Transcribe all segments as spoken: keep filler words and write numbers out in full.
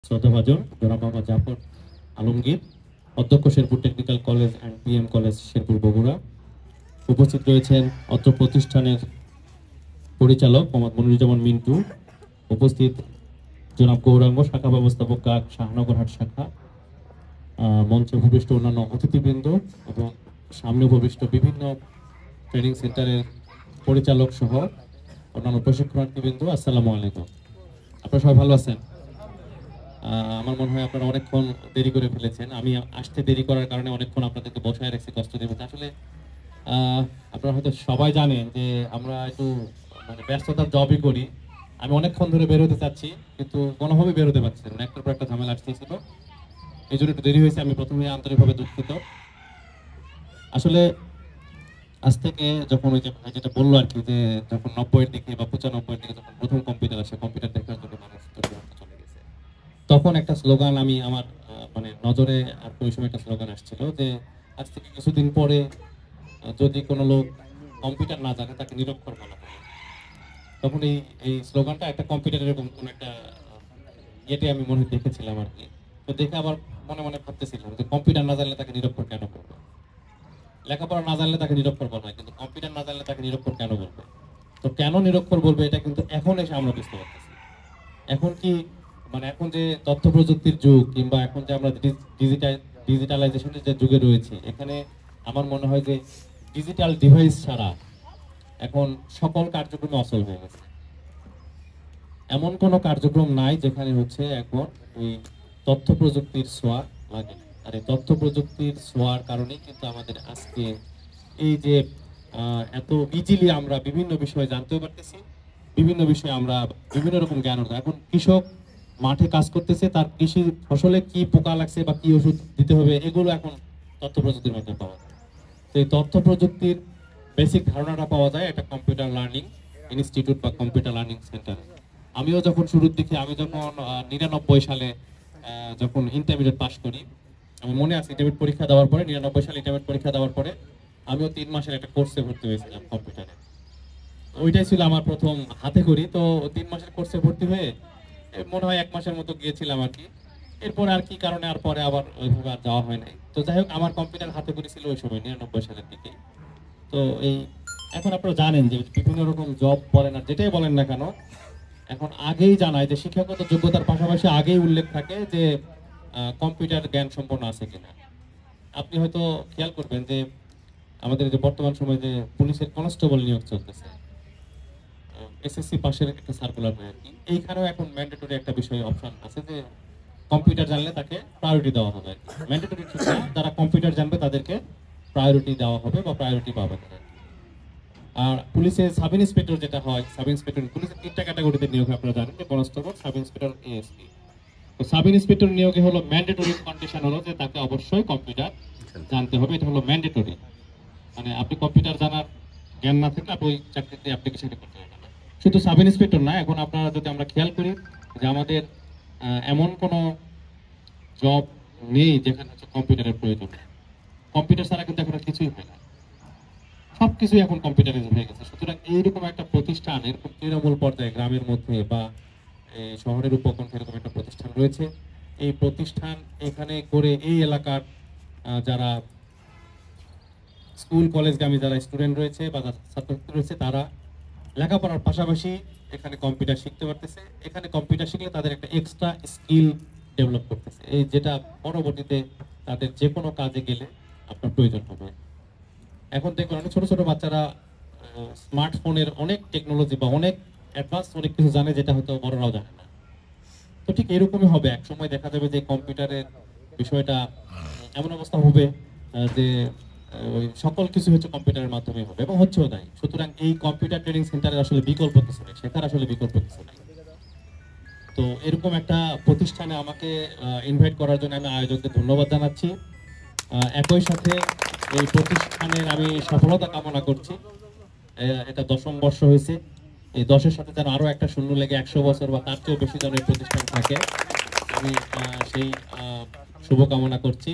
শ্রদ্ধাভাজন জনাব মোহাম্মদ জাফর আলমগীর, অধ্যক্ষ Sherpur technical college and PM college Sherpur Bogura. উপস্থিত রয়েছেন অত্র প্রতিষ্ঠানের পরিচালক মোহাম্মদ মনিরুজ্জামান মিন্টু, উপস্থিত জনাব গৌরাঙ্গ শাখা ব্যবস্থাপক কাক শাহনগরহাট শাখা, মঞ্চে উপবিষ্ট অন্যান্য অতিথিবৃন্দ এবং সামনে উপবিষ্ট বিভিন্ন ট্রেনিং সেন্টারের পরিচালক সহ অন্যান্য প্রশিক্ষণার্থীবৃন্দ, আসসালামু আলাইকুম। আপনারা সবাই ভালো আছেন? আমার মনে হয় আপনারা অনেকক্ষণ দেরি করে ফেলেছেন। আমি আসতে দেরি করার কারণে অনেকক্ষণ আপনাদেরকে বসায় রাখছি, কষ্ট দেবেন। আসলে আপনারা হয়তো সবাই জানেন যে আমরা একটু মানে ব্যস্ততার জবই করি। আমি অনেকক্ষণ ধরে বেরোতে চাচ্ছি কিন্তু কোনোভাবে বেরোতে পারছি না, একটার পর একটা ঝামেলা আসতেছিল, এই জন্য একটু দেরি হয়েছে। আমি প্রথমে আন্তরিকভাবে দুঃখিত। আসলে আজ থেকে যখন ওই যে যেটা বললো আর কি, যে যখন নব্বইয়ের দিকে বা পঁচানব্বইয়ের দিকে যখন প্রথম কম্পিউটার আসে, কম্পিউটার দেখার জন্য মানুষ চলে গেছে, তখন একটা স্লোগান আমি আমার মানে নজরে আর ওই সময় একটা স্লোগান আসছিল যে আজ থেকে কিছুদিন পরে যদি কোনো লোক কম্পিউটার না জানে তাকে নিরক্ষর বলা হবে। তখন এই এই স্লোগানটা একটা কম্পিউটার এরকম কোনো একটা ইয়েতে আমি মনে দেখেছিলাম আর কি। তো দেখে আবার মনে মনে ভাবতেছিলাম যে কম্পিউটার না জানলে তাকে নিরক্ষর কেন করবে? লেখাপড়া না জানলে তাকে নিরক্ষর বলা হয়, কিন্তু কম্পিউটার না জানলে তাকে নিরক্ষর কেন বলবে? তো কেন নিরক্ষর বলবে এটা কিন্তু এখন এসে আমরা বুঝতে পারতেছি। এখন কি মানে এখন যে তথ্য প্রযুক্তির যুগ, কিংবা এখন যে আমরা ডিজিটাল ডিজিটালাইজেশনের যে যুগে রয়েছে, এখানে আমার মনে হয় যে ডিজিটাল ডিভাইস ছাড়া এখন সকল কার্যক্রম অচল হয়ে গেছে। এমন কোনো কার্যক্রম নাই যেখানে হচ্ছে এখন ওই তথ্য প্রযুক্তির ছোঁয়া লাগে। আর এই তথ্য প্রযুক্তির ছোঁয়ার কারণেই কিন্তু আমাদের আজকে এই যে এত ইজিলি আমরা বিভিন্ন বিষয়ে জানতেও পারতেছি, বিভিন্ন বিষয়ে আমরা বিভিন্ন রকম জ্ঞান অর্জন। এখন কৃষক মাঠে কাজ করতেছে, তার কৃষি ফসলে কি পোকা লাগছে বা কি ওষুধ দিতে হবে, এগুলো এখন তথ্য প্রযুক্তির মাধ্যমে পাওয়া যায়। তো এই তথ্য প্রযুক্তির বেসিক ধারণাটা পাওয়া যায় একটা কম্পিউটার লার্নিং ইনস্টিটিউট বা কম্পিউটার লার্নিং সেন্টারে। আমিও যখন শুরুর দিকে, আমি যখন নিরানব্বই সালে যখন ইন্টারমিডিয়েট পাস করি, আমার মনে আছে ইন্টারমিডিয়েট পরীক্ষা দেওয়ার পরে, নিরানব্বই সালে ইন্টারমিডিয়েট পরীক্ষা দেওয়ার পরে আমিও তিন মাসের একটা কোর্সে ভর্তি হয়েছিলাম কম্পিউটারে। ওইটাই ছিল আমার প্রথম হাতে করি। তো তিন মাসের কোর্সে ভর্তি হয়ে মনে হয় এক মাসের মতো গিয়েছিলাম আর কি। এরপর আর কি কারণে আর পরে আবার ওইভাবে আর যাওয়া হয় নাই। তো যাই হোক, আমার কম্পিউটার হাতে করি ছিল ওই সময় নিরানব্বই সালের দিকে। তো এই এখন আপনারা জানেন যে বিভিন্ন রকম জব বলেন আর যেটাই বলেন না কেন, এখন আগেই জানায় যে শিক্ষাগত যোগ্যতার পাশাপাশি আগেই উল্লেখ থাকে যে কম্পিউটার জ্ঞান সম্পন্ন আছে কিনা। আপনি হয়তো খেয়াল করবেন যে আমাদের যে বর্তমান সময়ে যে পুলিশের কনস্টেবল নিয়োগ চলতেছে, এসএসসি পাশের একটা সার্কুলার হয় আর কি, এইখানেও এখন ম্যান্ডেটরি একটা বিষয় অপশন আছে যে কম্পিউটার জানলে তাকে প্রায়োরিটি দেওয়া হবে আর কি। ম্যান্ডেটরি ঠিক না, যারা কম্পিউটার জানবে তাদেরকে প্রায়োরিটি দেওয়া হবে বা প্রায়োরিটি পাবে তারা। আর পুলিশের সাব ইন্সপেক্টর যেটা হয়, সাব ইন্সপেক্টর পুলিশের তিনটা ক্যাটাগরিতে নিয়োগ হয়, আপনারা জানেন যে কনস্টেবল, সাব ইন্সপেক্টর, এএসপি। তো সাব ইন্সপেক্টর নিয়োগে হলো ম্যান্ডেটরি কন্ডিশন হলো যে তাকে অবশ্যই কম্পিউটার জানতে হবে, এটা হলো ম্যান্ডেটরি। মানে আপনি কম্পিউটার জানার জ্ঞান না থাকলে আপনি ওই চাকরিতে অ্যাপ্লিকেশন করতে পারবেন না। শুধু সাব ইন্সপেক্টর না, এখন আপনারা যদি আমরা খেয়াল করি যে আমাদের এমন কোনো জব নেই যেখানে হচ্ছে কম্পিউটারের প্রয়োজন। কম্পিউটার ছাড়া কিন্তু এখন কিছুই হয় না, সব কিছুই এখন কম্পিউটারাইজ হয়ে গেছে। সুতরাং এইরকম একটা প্রতিষ্ঠান, এরকম তৃণমূল পর্যায়ে গ্রামের মধ্যে বা শহরের উপকণ্ঠে এরকম একটা প্রতিষ্ঠান রয়েছে। এই প্রতিষ্ঠান এখানে করে এই এলাকার যারা স্কুল কলেজগামী যারা স্টুডেন্ট রয়েছে বা ছাত্রছাত্রী রয়েছে, তারা লেখাপড়ার পাশাপাশি এখানে কম্পিউটার শিখতে পারতেছে। এখানে কম্পিউটার শিখলে তাদের একটা এক্সট্রা স্কিল ডেভেলপ করতেছে, এই যেটা পরবর্তীতে তাদের যে কোনো কাজে গেলে আপনার প্রয়োজন হবে। এখন দেখবেন অনেক ছোট ছোট বাচ্চারা স্মার্টফোনের অনেক টেকনোলজি বা অনেক অ্যাডভান্স অনেক কিছু জানে, যেটা হয়তো বড়রাও জানে না। তো ঠিক এরকমই হবে, এক সময় দেখা যাবে যে কম্পিউটারের বিষয়টা এমন অবস্থা হবে যে ওই সকল কিছু হচ্ছে কম্পিউটারের মাধ্যমে হবে এবং হচ্ছেও তাই। সুতরাং এই কম্পিউটার ট্রেনিং সেন্টারের আসলে বিকল্প কিছু নেই, শেখার আসলে বিকল্প কিছু নেই। তো এরকম একটা প্রতিষ্ঠানে আমাকে ইনভাইট করার জন্য আমি আয়োজকদের ধন্যবাদ জানাচ্ছি। একই সাথে এই প্রতিষ্ঠানের আমি সফলতা কামনা করছি। এটা দশম বর্ষ হয়েছে, এই দশের সাথে যেন আরো একটা শূন্য লেগে একশো বছর বা তার চেয়েও বেশি যেন এই প্রতিষ্ঠান থাকে, আমি সেই শুভকামনা করছি।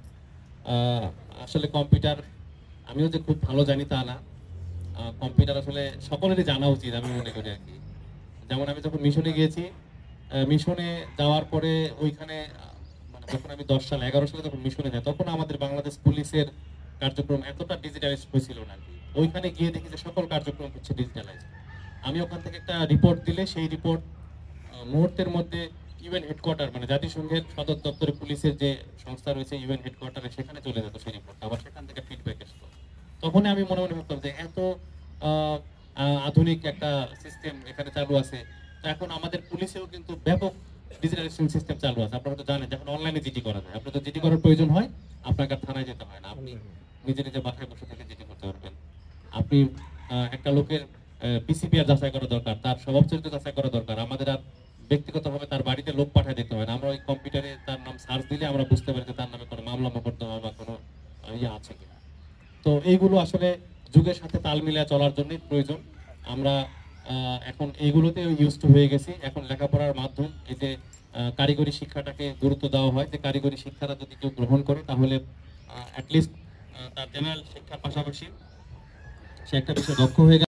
আসলে কম্পিউটার আমিও যে খুব ভালো জানি তা না, কম্পিউটার আসলে সকলেরই জানা উচিত আমি মনে করি আর কি। যেমন আমি যখন মিশনে গিয়েছি, মিশনে যাওয়ার পরে ওইখানে মানে যখন আমি দশ সাল এগারো সালে যখন মিশনে যাই, তখন আমাদের বাংলাদেশ পুলিশের কার্যক্রম এতটা ডিজিটালাইজ হয়েছিল না। ওইখানে গিয়ে দেখি যে সকল কার্যক্রম হচ্ছে ডিজিটালাইজ। আমি ওখান থেকে একটা রিপোর্ট দিলে সেই রিপোর্ট মুহূর্তের মধ্যে ইউএন হেডকোয়ার্টার মানে জাতিসংঘের সদর দপ্তরে পুলিশের যে সংস্থা রয়েছে ইউএন হেডকোয়ার্টারে, সেখানে চলে যেত সেই রিপোর্ট, আবার সেখান থেকে ফিডব্যাক আসতো। তখন আমি মনে মনে ভাবতাম যে এত আধুনিক একটা সিস্টেম এখানে চালু আছে, তো এখন আমাদের পুলিশেও কিন্তু ব্যাপক ডিজিটালাইজেশন সিস্টেম চালু আছে। আপনারা তো জানেন যখন অনলাইনে জিডি করা যায়, আপনার তো জিডি করার প্রয়োজন হয়, আপনাকে আর থানায় যেতে হয় না, আপনি নিজে নিজে বাসায় বসে থেকে জিডি করতে পারবেন। আপনি একটা লোকের পিসিপিআর যাচাই করা দরকার, তার স্বভাব চরিত্র যাচাই করা দরকার, আমাদের আর ব্যক্তিগতভাবে তার বাড়িতে লোক পাঠিয়ে দিতে হয় না। আমরা ওই কম্পিউটারে তার নাম সার্চ দিলে আমরা বুঝতে পারি যে তার নামে কোনো মামলা মোকদ্দমা বা কোনো ইয়ে আছে কিনা। তো এইগুলো আসলে যুগের সাথে তাল মিলিয়ে চলার জন্যই প্রয়োজন। আমরা এখন এইগুলোতে ইউজ টু হয়ে গেছি। এখন লেখাপড়ার মাধ্যম এতে কারিগরি শিক্ষাটাকে গুরুত্ব দেওয়া হয়, যে কারিগরি শিক্ষাটা যদি কেউ গ্রহণ করে তাহলে অ্যাটলিস্ট তার জেনারেল শিক্ষার পাশাপাশি সে একটা বিষয়ে দক্ষ হয়ে